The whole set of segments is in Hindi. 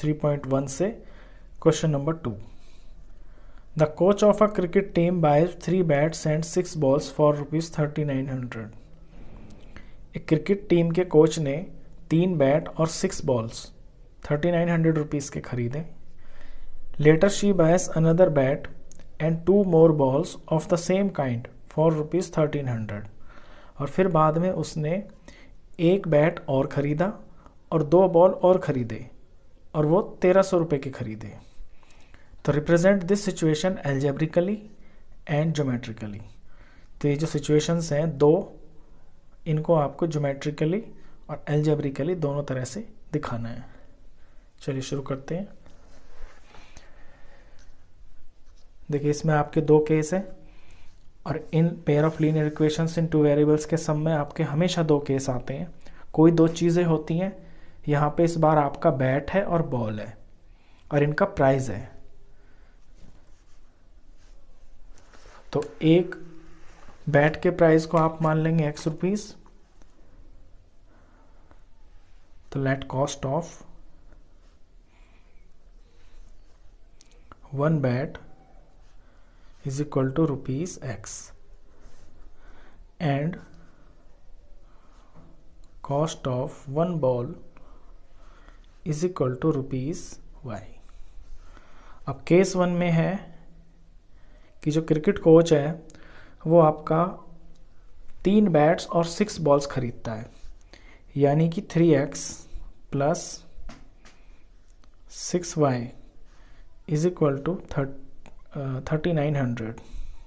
3.1 से question number 2। The coach of a cricket team buys 3 bats and 6 balls for ₹3900। एक क्रिकेट टीम के कोच ने 3 बैट और 6 बॉल्स 3900 रुपीज़ के खरीदे। Later she buys another bat and 2 more balls of the same kind for ₹1300। और फिर बाद में उसने एक बैट और ख़रीदा और 2 बॉल और ख़रीदे और वो 1300 रुपये के खरीदे। तो represent this situation algebraically and geometrically. तो ये जो सिचुएशंस हैं दो, इनको आपको ज्योमेट्रिकली और एल्जेब्रिकली दोनों तरह से दिखाना है। चलिए शुरू करते हैं। देखिए इसमें आपके 2 केस हैं और in pair of linear equations in 2 variables के सम में आपके हमेशा 2 केस आते हैं। कोई 2 चीज़ें होती हैं। यहाँ पे इस बार आपका बैट है और बॉल है और इनका प्राइस है। तो एक बैट के प्राइस को आप मान लेंगे X रुपीज़। तो let cost of 1 bat is equal to ₹X and cost of 1 ball is equal to ₹Y। अब केस 1 में है कि जो क्रिकेट कोच है वो आपका 3 बैट्स और 6 बॉल्स खरीदता है, यानी कि 3X plus 6Y is equal to 3900।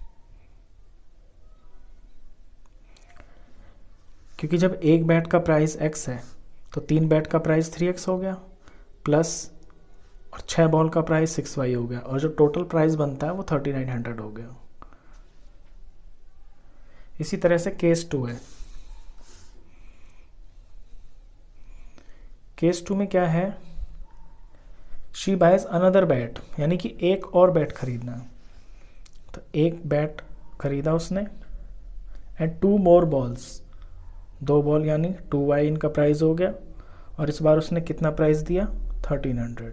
क्योंकि जब एक बैट का प्राइस X है तो 3 बैट का प्राइस 3X हो गया प्लस और 6 बॉल का प्राइस 6Y हो गया और जो टोटल प्राइस बनता है वो 3900 हो गया। इसी तरह से केस 2 है। केस 2 में क्या है, शी बाइज अनदर बैट, यानी कि एक और बैट खरीदना। तो एक बैट खरीदा उसने एंड 2 मोर बॉल्स, 2 बॉल यानी 2Y इनका प्राइस हो गया और इस बार उसने कितना प्राइस दिया 1300।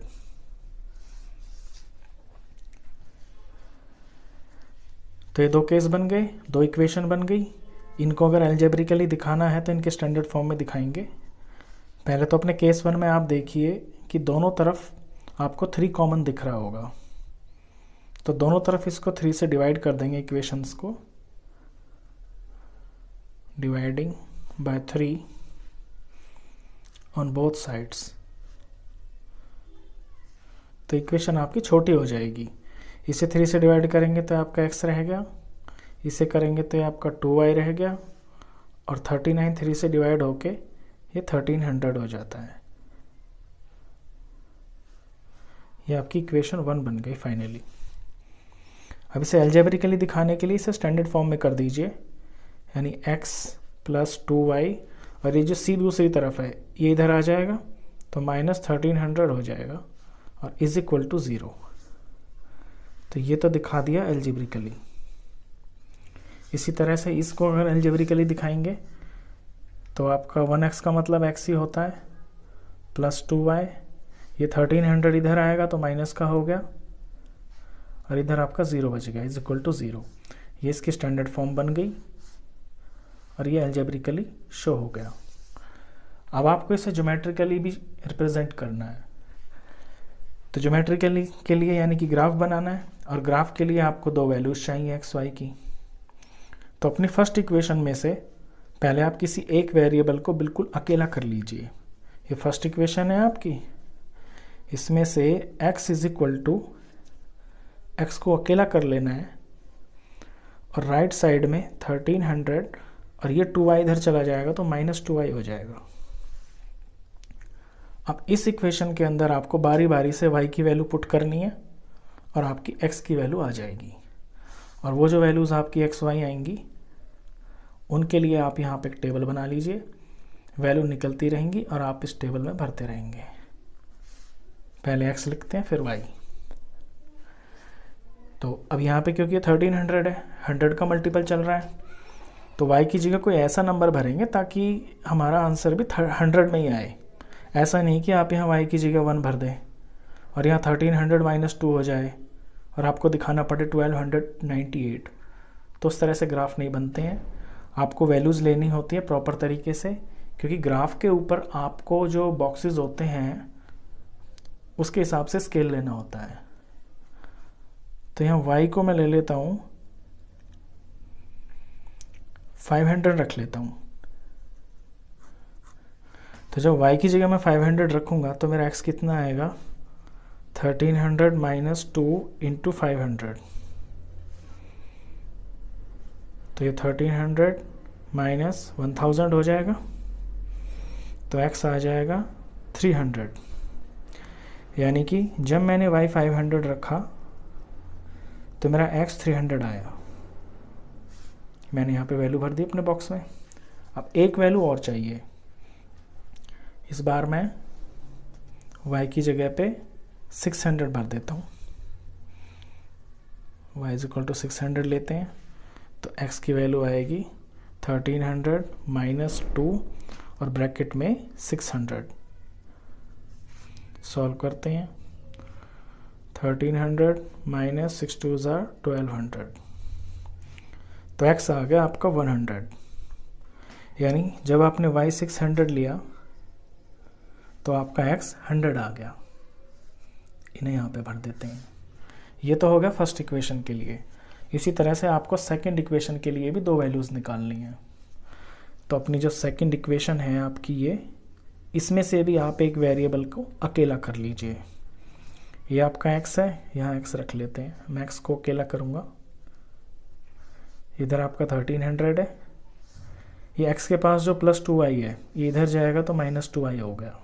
तो ये 2 केस बन गए, 2 इक्वेशन बन गई। इनको अगर एल्जेब्रिकली दिखाना है तो इनके स्टैंडर्ड फॉर्म में दिखाएंगे। पहले तो अपने केस 1 में आप देखिए कि दोनों तरफ आपको 3 कॉमन दिख रहा होगा, तो दोनों तरफ इसको 3 से डिवाइड कर देंगे इक्वेशंस को। Dividing by 3 on both sides. तो इक्वेशन आपकी छोटी हो जाएगी। इसे 3 से डिवाइड करेंगे तो आपका X रह गया, इसे करेंगे तो आपका 2Y रह गया और 39 3 से डिवाइड होके ये 1300 हो जाता है। ये आपकी इक्वेशन 1 बन गई फाइनली। अब इसे एल्जेब्रिकली दिखाने के लिए इसे स्टैंडर्ड फॉर्म में कर दीजिए, यानी X प्लस 2Y और ये जो C दूसरी तरफ है ये इधर आ जाएगा तो माइनस 1300 हो जाएगा और इज इक्वल टू 0। तो ये तो दिखा दिया एल्जेब्रिकली। इसी तरह से इसको अगर एल्जेब्रिकली दिखाएंगे तो आपका 1X का मतलब X ही होता है प्लस 2Y, ये 1300 इधर आएगा तो माइनस का हो गया और इधर आपका 0 बच गया इज इक्वल टू 0। ये इसकी स्टैंडर्ड फॉर्म बन गई और ये एल्जेब्रिकली शो हो गया। अब आपको इसे ज्योमेट्रिकली भी रिप्रेजेंट करना है। तो ज्योमेट्रिकली के लिए यानी कि ग्राफ बनाना है और ग्राफ के लिए आपको 2 वैल्यूज चाहिए X Y की। तो अपनी फर्स्ट इक्वेशन में से पहले आप किसी एक वेरिएबल को बिल्कुल अकेला कर लीजिए। ये फर्स्ट इक्वेशन है आपकी, इसमें से x is equal to x को अकेला कर लेना है और राइट साइड में 1300 और ये 2y इधर चला जाएगा तो माइनस 2y हो जाएगा। अब इस इक्वेशन के अंदर आपको बारी बारी से y की वैल्यू पुट करनी है और आपकी x की वैल्यू आ जाएगी और वो जो वैल्यूज़ आपकी x y आएंगी उनके लिए आप यहाँ पे एक टेबल बना लीजिए। वैल्यू निकलती रहेंगी और आप इस टेबल में भरते रहेंगे। पहले x लिखते हैं फिर y। तो अब यहाँ पे क्योंकि 1300 है, 100 का मल्टीपल चल रहा है, तो y की जगह कोई ऐसा नंबर भरेंगे ताकि हमारा आंसर भी 100 में ही आए। ऐसा नहीं कि आप यहाँ y की जगह 1 भर दें, और यहाँ 1300 माइनस 2 हो जाए और आपको दिखाना पड़े 1298, तो उस तरह से ग्राफ नहीं बनते हैं। आपको वैल्यूज़ लेनी होती है प्रॉपर तरीके से, क्योंकि ग्राफ के ऊपर आपको जो बॉक्सेस होते हैं उसके हिसाब से स्केल लेना होता है। तो यहाँ y को मैं ले लेता हूँ 500 रख लेता हूँ। तो जब y की जगह मैं 500 रखूँगा तो मेरा x कितना आएगा, 1300 माइनस 2 इंटू 500। तो ये 1300 माइनस 1000 हो जाएगा, तो x आ जाएगा 300। यानी कि जब मैंने y 500 रखा तो मेरा x 300 आया। मैंने यहाँ पे वैल्यू भर दी अपने बॉक्स में। अब एक वैल्यू और चाहिए। इस बार मैं y की जगह पे 600 भर देता हूँ। y इज इक्वल टू 600 लेते हैं तो x की वैल्यू आएगी 1300 माइनस 2 और ब्रैकेट में 600। सॉल्व करते हैं। 1300 माइनस 6 2 ज़ार 1200, तो x आ गया आपका 100। यानी जब आपने y 600 लिया तो आपका x 100 आ गया। इन्हें यहाँ पे भर देते हैं। ये तो हो गया फर्स्ट इक्वेशन के लिए। इसी तरह से आपको सेकंड इक्वेशन के लिए भी दो वैल्यूज़ निकालनी है। तो अपनी जो सेकंड इक्वेशन है आपकी ये, इसमें से भी आप एक वेरिएबल को अकेला कर लीजिए। ये आपका x है, यहाँ x रख लेते हैं। मैं x को अकेला करूँगा। इधर आपका 1300 है। ये x के पास जो प्लस 2y है ये इधर जाएगा तो माइनस 2y हो गया।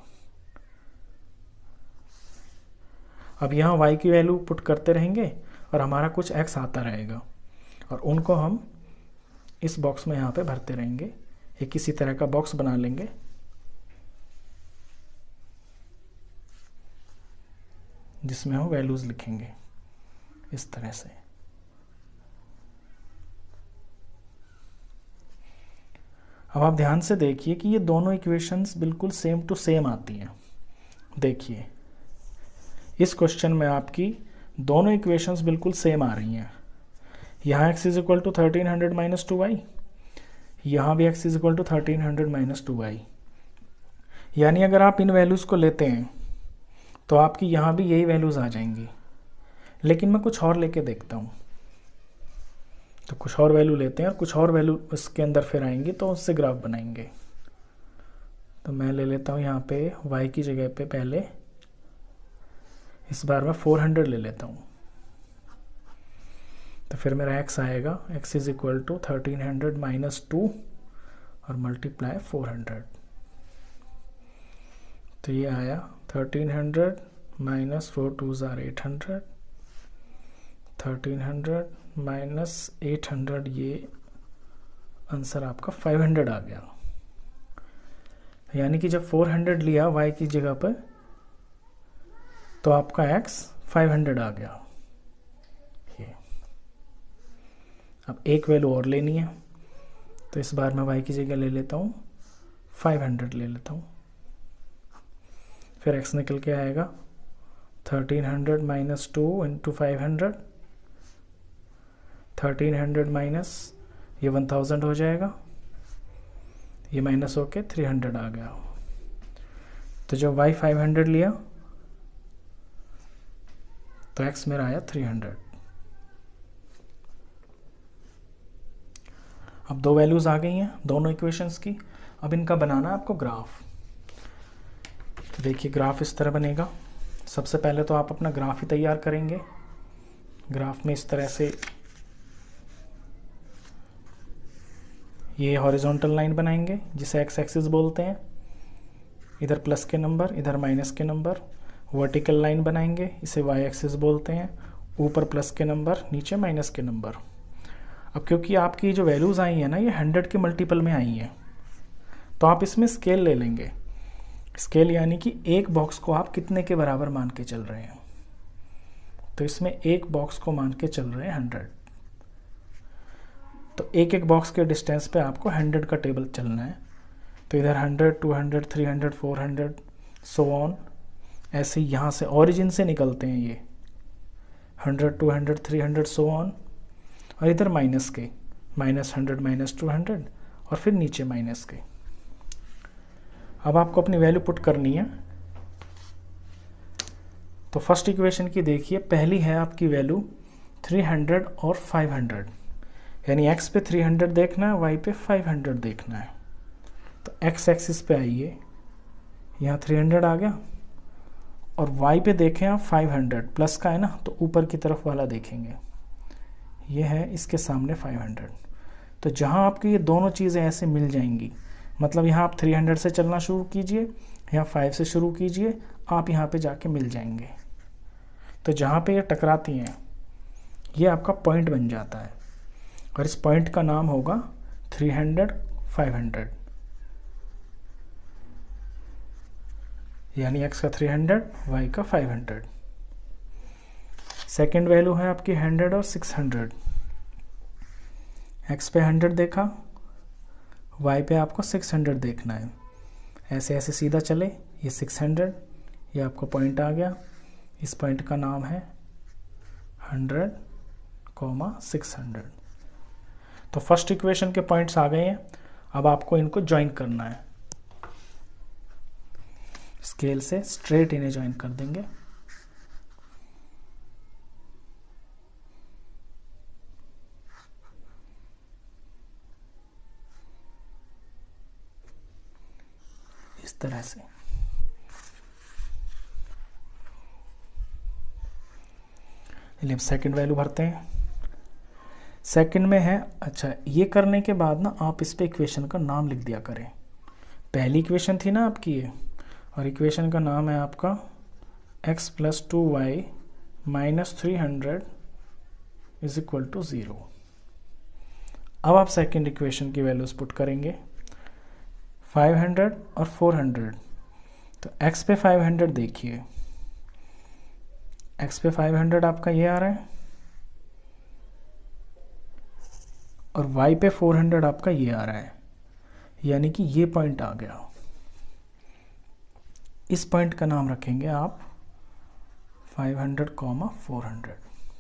अब यहाँ y की वैल्यू पुट करते रहेंगे और हमारा कुछ x आता रहेगा और उनको हम इस बॉक्स में यहाँ पे भरते रहेंगे। एक किसी तरह का बॉक्स बना लेंगे जिसमें हम वैल्यूज़ लिखेंगे इस तरह से। अब आप ध्यान से देखिए कि ये दोनों इक्वेशंस बिल्कुल सेम टू सेम आती हैं। देखिए इस क्वेश्चन में आपकी दोनों इक्वेशंस बिल्कुल सेम आ रही हैं। यहाँ x is equal to 1300 minus 2y, यहाँ भी x is equal to 1300 minus 2y। यानी अगर आप इन वैल्यूज़ को लेते हैं तो आपकी यहाँ भी यही वैल्यूज़ आ जाएंगी। लेकिन मैं कुछ और लेके देखता हूँ। तो कुछ और वैल्यू लेते हैं और कुछ और वैल्यू इसके अंदर फिर आएंगी तो उससे ग्राफ बनाएंगे। तो मैं ले लेता हूँ यहाँ पे y की जगह पे पहले इस बार मैं 400 ले लेता हूँ। तो फिर मेरा x आएगा, x is equal to 1300 minus 2 और मल्टीप्लाई 400। तो ये आया 1300 माइनस 4 2 ज़ार 800, 1300 माइनस 800, ये आंसर आपका 500 आ गया। यानी कि जब 400 लिया y की जगह पर तो आपका x 500 आ गया। ये अब एक वैल्यू और लेनी है तो इस बार मैं y की जगह ले लेता हूँ 500 ले लेता हूँ। फिर x निकल के आएगा 1300 माइनस 2 इंटू 500, 1300 माइनस ये 1000 हो जाएगा, ये माइनस होके 300 आ गया। तो जब y 500 लिया तो x मेरा आया 300। अब दो वैल्यूज़ आ गई हैं दोनों इक्वेशंस की। अब इनका बनाना है आपको ग्राफ। तो देखिए ग्राफ इस तरह बनेगा। सबसे पहले तो आप अपना ग्राफ ही तैयार करेंगे। ग्राफ में इस तरह से ये हॉरिजॉन्टल लाइन बनाएंगे जिसे एक्स एक्सिस बोलते हैं। इधर प्लस के नंबर, इधर माइनस के नंबर। वर्टिकल लाइन बनाएंगे, इसे वाई एक्सिस बोलते हैं। ऊपर प्लस के नंबर, नीचे माइनस के नंबर। अब क्योंकि आपकी जो वैल्यूज़ आई हैं ना ये 100 के मल्टीपल में आई हैं, तो आप इसमें स्केल ले लेंगे। स्केल यानी कि एक बॉक्स को आप कितने के बराबर मान के चल रहे हैं। तो इसमें एक बॉक्स को मान के चल रहे हैं 100। तो एक एक बॉक्स के डिस्टेंस पे आपको 100 का टेबल चलना है। तो इधर 100, 200, 300, 400 सो ऑन। ऐसे यहाँ से ओरिजिन से निकलते हैं ये 100, 200, 300 सो ऑन, और इधर माइनस के -100, -200 और फिर नीचे माइनस के। अब आपको अपनी वैल्यू पुट करनी है। तो फर्स्ट इक्वेशन की देखिए, पहली है आपकी वैल्यू 300 और 500, यानी x पे 300 देखना है, y पे 500 देखना है। तो x एक्सिस पे आइए, यहाँ 300 आ गया, और y पे देखें आप 500, प्लस का है ना, तो ऊपर की तरफ वाला देखेंगे, ये है इसके सामने 500। तो जहाँ आपकी ये दोनों चीज़ें ऐसे मिल जाएंगी, मतलब यहाँ आप 300 से चलना शुरू कीजिए, यहाँ 5 से शुरू कीजिए, आप यहाँ पे जाके मिल जाएंगे। तो जहाँ पे ये टकराती हैं, ये आपका पॉइंट बन जाता है, और इस पॉइंट का नाम होगा 300, 500, यानी x का 300, y का 500। सेकेंड वैल्यू है आपकी 100 और 600। x पे 100 देखा, y पे आपको 600 देखना है। ऐसे ऐसे सीधा चले, ये 600, ये आपको पॉइंट आ गया, इस पॉइंट का नाम है 100, 600। तो फर्स्ट इक्वेशन के पॉइंट्स आ गए हैं। अब आपको इनको ज्वाइन करना है, स्केल से स्ट्रेट इन्हें ज्वाइन कर देंगे। इस तरह से। चलिए अब सेकंड वैल्यू भरते हैं। सेकंड में है, अच्छा ये करने के बाद ना आप इस पे इक्वेशन का नाम लिख दिया करें। पहली इक्वेशन थी ना आपकी ये, और इक्वेशन का नाम है आपका x + 2y - 300 = 0। अब आप सेकंड इक्वेशन की वैल्यूज पुट करेंगे, 500 और 400। तो x पे 500 देखिए, x पे 500 आपका ये आ रहा है, और y पे 400 आपका ये आ रहा है, यानी कि ये पॉइंट आ गया। इस पॉइंट का नाम रखेंगे आप 500, 400।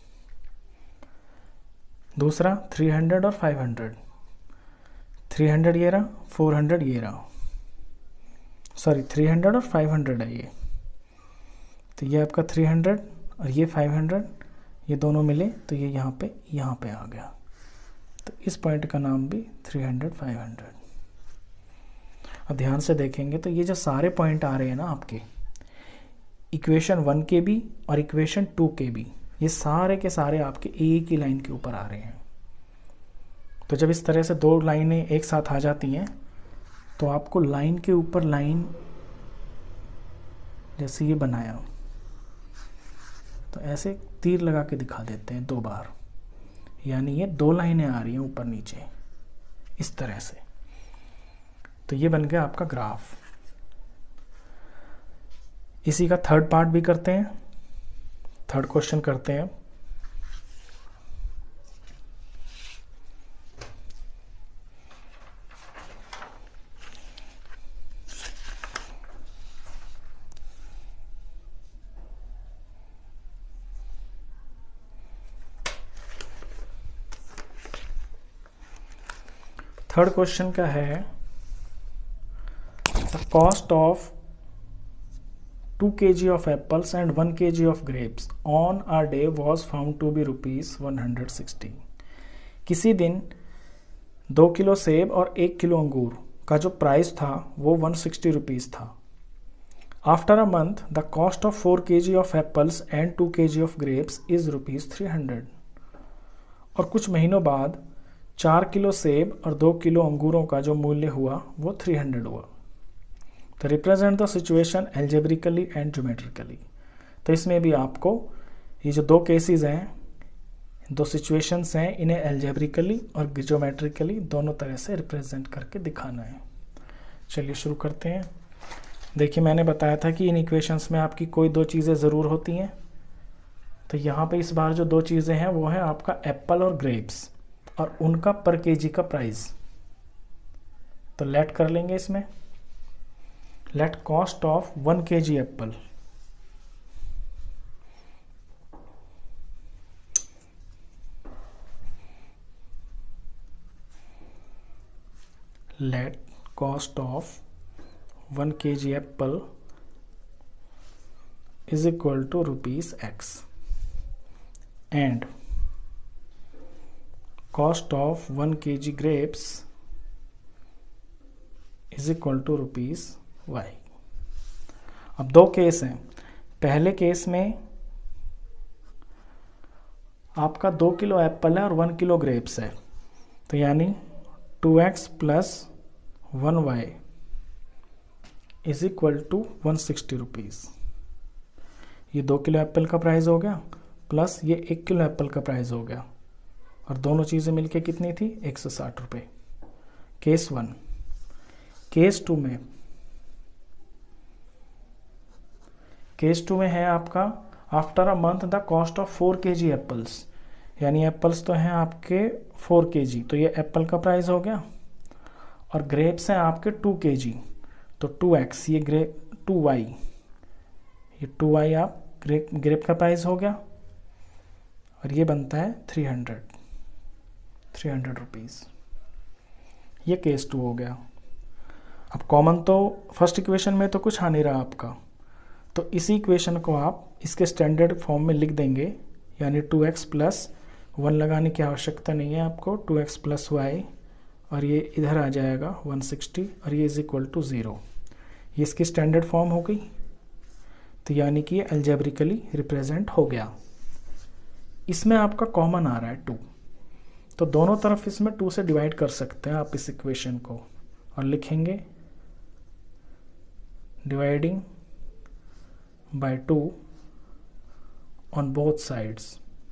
दूसरा 300 और 500, 300 ये रहा, 400 ये रहा, सॉरी 300 और 500 है ये। तो ये आपका 300 और ये 500, ये दोनों मिले तो ये यहाँ पे आ गया। तो इस पॉइंट का नाम भी 300, 500। अब ध्यान से देखेंगे तो ये जो सारे पॉइंट आ रहे हैं ना आपके, इक्वेशन 1 के भी और इक्वेशन 2 के भी, ये सारे के सारे आपके एक ही लाइन के ऊपर आ रहे हैं। तो जब इस तरह से दो लाइनें एक साथ आ जाती हैं, तो आपको लाइन के ऊपर लाइन, जैसे ये बनाया, तो ऐसे तीर लगा के दिखा देते हैं 2 बार, यानी ये 2 लाइनें आ रही हैं ऊपर नीचे इस तरह से। तो ये बन गया आपका ग्राफ। इसी का थर्ड पार्ट भी करते हैं, थर्ड क्वेश्चन करते हैं। थर्ड क्वेश्चन का है, the cost of 2 kg of apples and 1 kg of grapes on a day was found to be ₹160। किसी दिन 2 किलो सेब और 1 किलो अंगूर का जो प्राइस था वो 160 रुपीज़ था। After a month the cost of 4 kg of apples and 2 kg of grapes is ₹300। और कुछ महीनों बाद 4 किलो सेब और 2 किलो अंगूरों का जो मूल्य हुआ वो 300 हुआ। तो represent the situation algebraically and geometrically. तो इसमें भी आपको ये जो 2 केसेस हैं, 2 सिचुएशंस हैं, इन्हें एल्जेब्रिकली और ज्योमेट्रिकली दोनों तरह से रिप्रेजेंट करके दिखाना है। चलिए शुरू करते हैं। देखिए मैंने बताया था कि इन इक्वेशंस में आपकी कोई 2 चीज़ें ज़रूर होती हैं। तो यहाँ पे इस बार जो 2 चीज़ें हैं वो है आपका एप्पल और ग्रेप्स, और उनका पर केजी का प्राइस। तो लेट कर लेंगे इसमें, let cost of 1 kg apple let cost of 1 kg apple is equal to rupees x and cost of 1 kg grapes is equal to rupees y। अब दो केस हैं। पहले केस में आपका 2 किलो एप्पल है और 1 किलो ग्रेप्स है, तो यानी 2x plus 1y is equal to 160 rupees. ये 2 किलो एप्पल का प्राइस हो गया प्लस ये 1 किलो एप्पल का प्राइस हो गया, और दोनों चीज़ें मिलके कितनी थी? 160 रुपये। केस 1। केस 2 में है आपका after a month the cost of 4 kg apples, यानी एप्पल्स तो हैं आपके 4 kg, तो ये एप्पल का प्राइस हो गया, और ग्रेप्स हैं आपके 2 kg, तो 2x, ये 2y, ये 2y आप ग्रेप का प्राइस हो गया, और ये बनता है 300 रुपीज़। ये केस 2 हो गया। अब कॉमन तो फर्स्ट इक्वेशन में तो कुछ आ नहीं रहा आपका, तो इसी इक्वेशन को आप इसके स्टैंडर्ड फॉर्म में लिख देंगे, यानी 2x प्लस 1 लगाने की आवश्यकता नहीं है आपको, 2x प्लस y, और ये इधर आ जाएगा 160, और ये इज इक्वल टू 0। ये इसकी स्टैंडर्ड फॉर्म हो गई, तो यानी कि ये अलजेब्रिकली रिप्रेजेंट हो गया। इसमें आपका कॉमन आ रहा है 2, तो दोनों तरफ इसमें 2 से डिवाइड कर सकते हैं आप इस इक्वेशन को, और लिखेंगे dividing by 2 on both sides.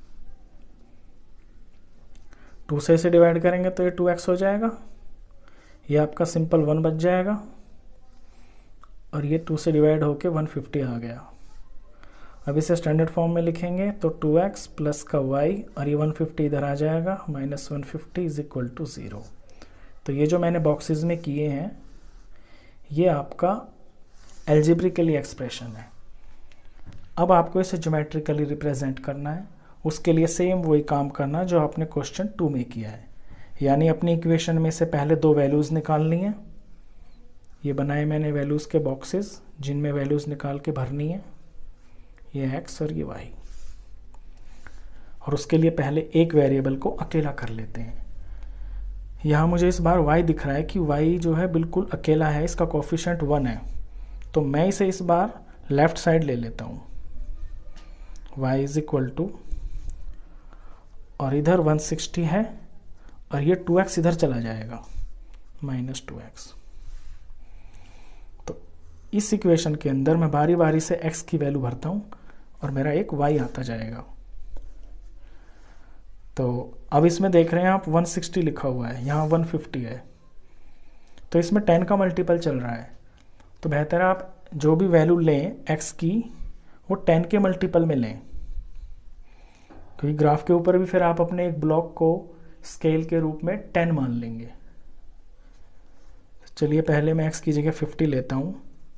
2 से इसे डिवाइड करेंगे तो ये 2x हो जाएगा, ये आपका सिंपल 1 बच जाएगा, और ये 2 से डिवाइड होके 150 आ गया। अब इसे स्टैंडर्ड फॉर्म में लिखेंगे तो 2x प्लस का y, और ये 150 इधर आ जाएगा, माइनस 150 इज इक्वल टू 0। तो ये जो मैंने बॉक्सेस में किए हैं ये आपका एल्जेब्रिकली एक्सप्रेशन है। अब आपको इसे ज्योमेट्रिकली रिप्रेजेंट करना है, उसके लिए सेम वही काम करना जो आपने क्वेश्चन 2 में किया है, यानी अपनी इक्वेशन में से पहले 2 वैल्यूज़ निकालनी है। ये बनाए मैंने वैल्यूज़ के बॉक्सेस जिनमें वैल्यूज़ निकाल के भरनी है, ये x और ये y, और उसके लिए पहले एक वेरिएबल को अकेला कर लेते हैं। यहाँ मुझे इस बार y दिख रहा है कि y जो है बिल्कुल अकेला है, इसका कोफिशिएंट 1 है, तो मैं इसे इस बार लेफ्ट साइड ले लेता हूँ, y इज इक्वल टू, और इधर 160 है, और ये 2x इधर चला जाएगा, माइनस 2x। तो इस इक्वेशन के अंदर मैं बारी बारी से x की वैल्यू भरता हूँ, और मेरा एक y आता जाएगा। तो अब इसमें देख रहे हैं आप 160 लिखा हुआ है, यहाँ 150 है, तो इसमें 10 का मल्टीपल चल रहा है, तो बेहतर है आप जो भी वैल्यू लें x की वो 10 के मल्टीपल में लें, क्योंकि ग्राफ के ऊपर भी फिर आप अपने एक ब्लॉक को स्केल के रूप में 10 मान लेंगे। चलिए पहले मैं x की जगह 50 लेता हूँ,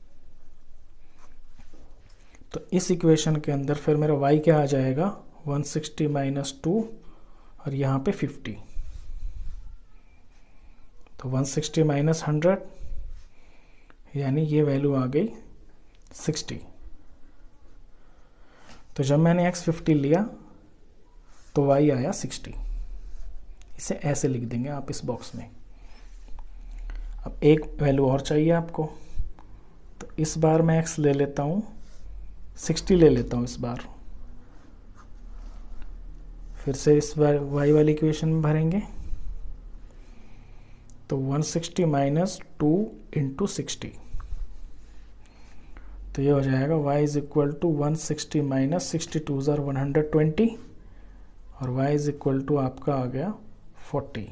तो इस इक्वेशन के अंदर फिर मेरा y क्या आ जाएगा, 160 माइनस 2, और यहाँ पे 50, तो 160 माइनस 100, यानी ये वैल्यू आ गई 60। तो जब मैंने x 50 लिया तो y आया 60। इसे ऐसे लिख देंगे आप इस बॉक्स में। अब एक वैल्यू और चाहिए आपको, तो इस बार मैं x ले लेता हूँ, 60 ले लेता हूँ इस बार। फिर से इस बार y वाली इक्वेशन में भरेंगे, तो 160 माइनस 2 इंटू 60, तो ये हो जाएगा y is equal to 160 minus 62 ज़र 120, और y इज इक्वल टू आपका आ गया 40।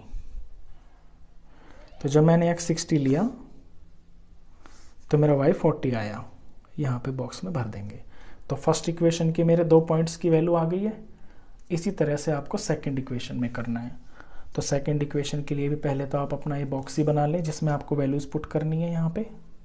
तो जब मैंने x 60 लिया तो मेरा y 40 आया, यहाँ पे बॉक्स में भर देंगे। तो फर्स्ट इक्वेशन के मेरे 2 पॉइंट्स की वैल्यू आ गई है। इसी तरह से आपको सेकंड इक्वेशन में करना है। तो सेकंड इक्वेशन के लिए भी पहले तो आप अपना ये बॉक्स ही बना लें जिसमें आपको वैल्यूज पुट करनी है। यहाँ पे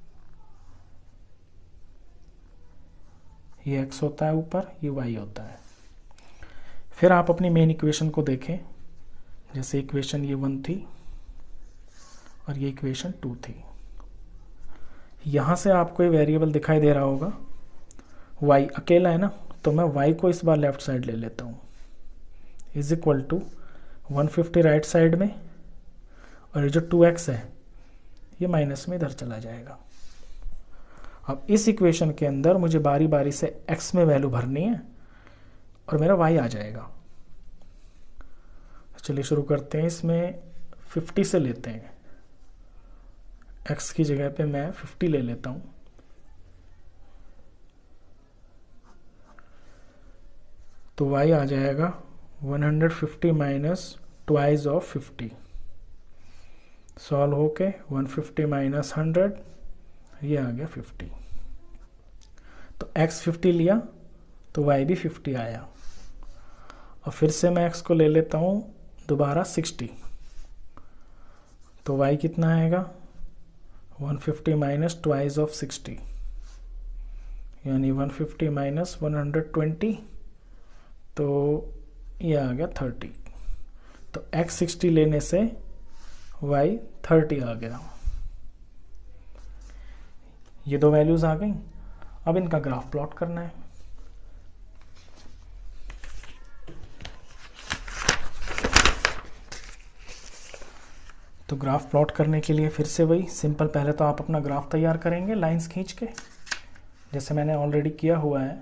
ये x होता है ऊपर, ये y होता है। फिर आप अपनी मेन इक्वेशन को देखें, जैसे इक्वेशन ये 1 थी और ये इक्वेशन 2 थी। यहाँ से आपको ये वेरिएबल दिखाई दे रहा होगा, y अकेला है ना, तो मैं y को इस बार लेफ्ट साइड ले लेता हूँ, is equal to 150 right side में, और ये जो 2x है ये माइनस में इधर चला जाएगा। अब इस इक्वेशन के अंदर मुझे बारी बारी से x में वैल्यू भरनी है और मेरा y आ जाएगा। चलिए शुरू करते हैं। इसमें 50 से लेते हैं, x की जगह पे मैं 50 ले लेता हूँ। तो y आ जाएगा 150 माइनस ट्वाइस ऑफ 50, सॉल्व होके 150 माइनस 100, ये आ गया 50। तो x 50 लिया तो y भी 50 आया। और फिर से मैं x को ले लेता हूँ दोबारा 60, तो y कितना आएगा 150 माइनस ट्वाइस ऑफ 60, यानी 150 माइनस 120, तो ये आ गया 30। तो x 60 लेने से y 30 आ गया। ये दो वैल्यूज आ गई। अब इनका ग्राफ प्लॉट करना है। तो ग्राफ प्लॉट करने के लिए फिर से वही सिंपल, पहले तो आप अपना ग्राफ तैयार करेंगे लाइंस खींच के, जैसे मैंने ऑलरेडी किया हुआ है।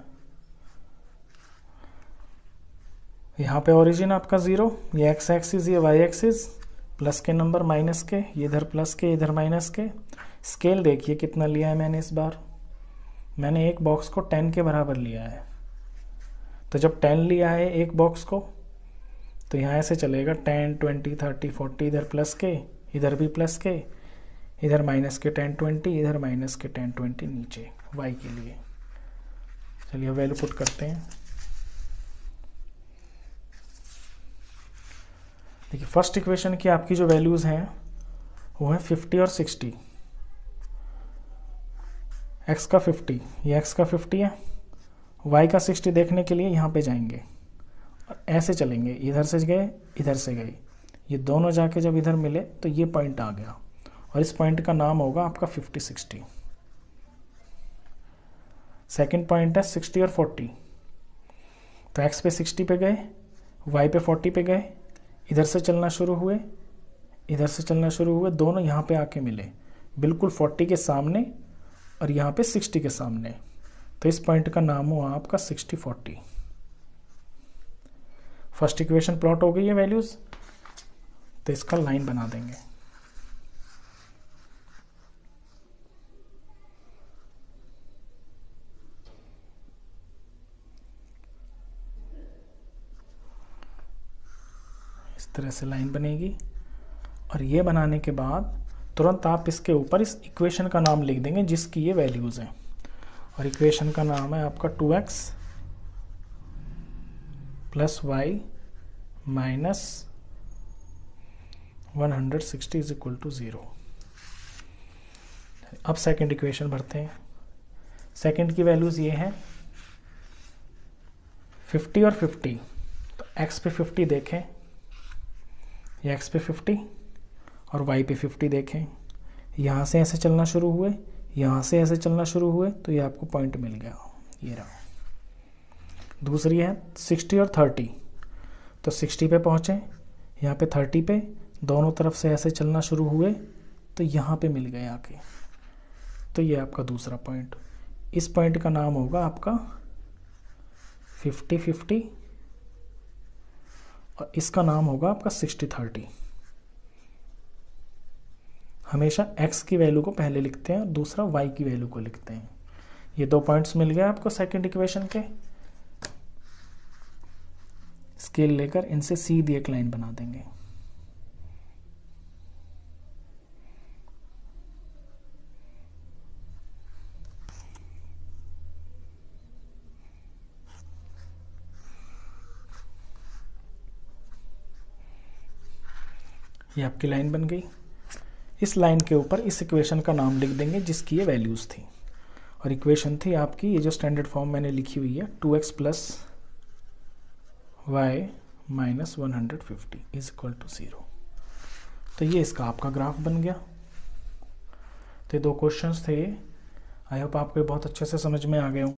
यहाँ पे ओरिजिन आपका 0, ये एक्स एक्सिस, ये वाई एक्सिस, प्लस के नंबर माइनस के, ये इधर प्लस के इधर माइनस के। स्केल देखिए कितना लिया है मैंने इस बार, मैंने एक बॉक्स को 10 के बराबर लिया है। तो जब 10 लिया है एक बॉक्स को, तो यहाँ ऐसे चलेगा 10, 20, 30, 40, इधर प्लस के इधर भी प्लस के, इधर माइनस के 10, 20, इधर माइनस के 10, 20 नीचे y के लिए। चलिए वैल्यू पुट करते हैं। देखिए फर्स्ट इक्वेशन की आपकी जो वैल्यूज़ हैं वो है 50 और 60। x का 50, ये x का 50 है, y का 60 देखने के लिए यहाँ पे जाएंगे और ऐसे चलेंगे, इधर से गए इधर से गए, ये दोनों जाके जब इधर मिले तो ये पॉइंट आ गया और इस पॉइंट का नाम होगा आपका 50, 60। सेकंड पॉइंट है 60 और 40। तो x पे 60 पे गए, y पे 40 पे गए, इधर से चलना शुरू हुए, इधर से चलना शुरू हुए, दोनों यहाँ पे आके मिले बिल्कुल 40 के सामने और यहाँ पे 60 के सामने। तो इस पॉइंट का नाम हुआ आपका 60, 40। फर्स्ट इक्वेशन प्लॉट हो गई है वैल्यूज, तो इसका लाइन बना देंगे। इस तरह से लाइन बनेगी और ये बनाने के बाद तुरंत आप इसके ऊपर इस इक्वेशन का नाम लिख देंगे जिसकी ये वैल्यूज हैं। और इक्वेशन का नाम है आपका 2x plus y minus 160 is equal to 0। अब सेकंड इक्वेशन भरते हैं। सेकंड की वैल्यूज ये हैं 50 और 50। तो x पे 50 देखें, ये x पे 50 और y पे 50 देखें। यहाँ से ऐसे चलना शुरू हुए, यहाँ से ऐसे चलना शुरू हुए, तो ये आपको पॉइंट मिल गया, ये रहा। दूसरी है 60 और 30। तो 60 पे पहुँचे, यहाँ पे 30 पे, दोनों तरफ से ऐसे चलना शुरू हुए तो यहाँ पे मिल गए आके। तो ये आपका दूसरा पॉइंट। इस पॉइंट का नाम होगा आपका 50, 50 और इसका नाम होगा आपका 60, 30। हमेशा x की वैल्यू को पहले लिखते हैं और दूसरा y की वैल्यू को लिखते हैं। ये दो पॉइंट्स मिल गए आपको सेकंड इक्वेशन के। स्केल लेकर इनसे सीधी एक लाइन बना देंगे। ये आपकी लाइन बन गई। इस लाइन के ऊपर इस इक्वेशन का नाम लिख देंगे जिसकी ये वैल्यूज़ थी। और इक्वेशन थी आपकी, ये जो स्टैंडर्ड फॉर्म मैंने लिखी हुई है, 2x plus y minus 150 is equal to 0। तो ये इसका आपका ग्राफ बन गया। तो ये 2 क्वेश्चंस थे। आई होप आपको ये बहुत अच्छे से समझ में आ गए हों।